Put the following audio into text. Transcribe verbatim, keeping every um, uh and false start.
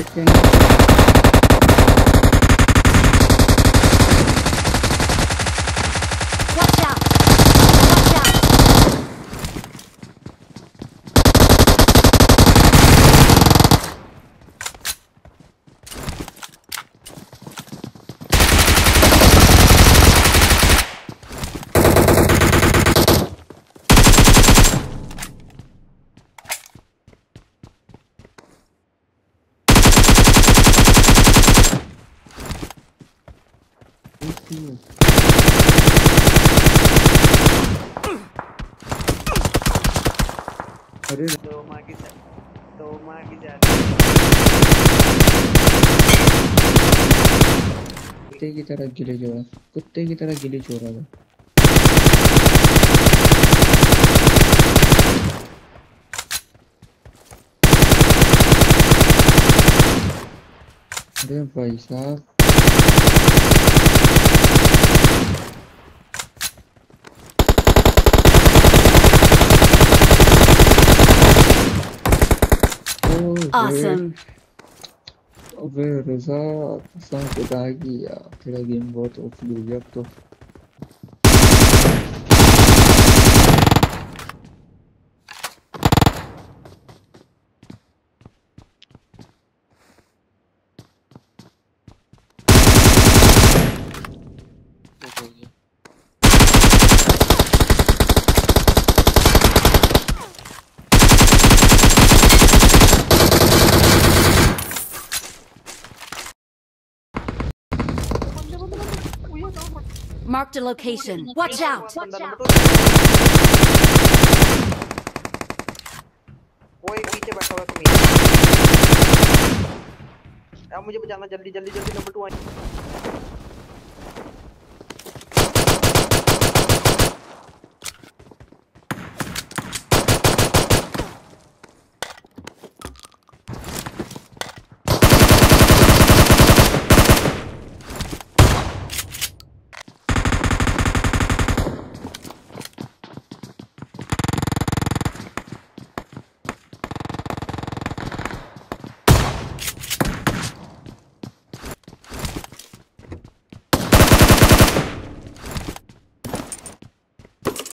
Watch out! Watch out! अरे दो माँ की दो माँ की जा कुत्ते की तरह गिले जो कुत्ते की तरह गिले चो रहा है। अरे भाई साहब Awesome. अबे रज़ा कसम खुदा की यार तेरा गेम बहुत ओपी हो गया अब तो। Marked a location. Watch out! वो एक पीछे बैठा हुआ तुम अब मुझे बचाना जल्दी जल्दी जल्दी नंबर टू आई